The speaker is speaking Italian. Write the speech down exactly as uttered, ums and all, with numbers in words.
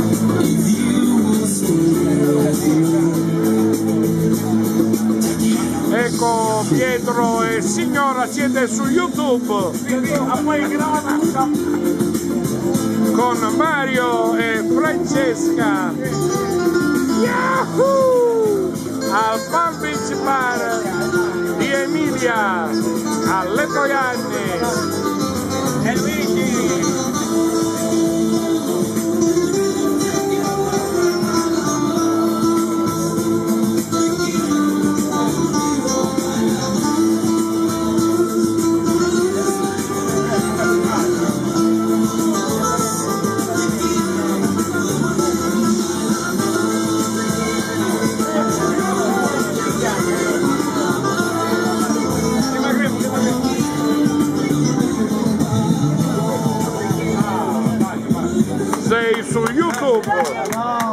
Ecco, Pietro e signora, siete su YouTube con Mario e Francesca. Yahoo! Al Palm Beach Bar di Emilia, alle Poianne. E Luigi! Sei su YouTube.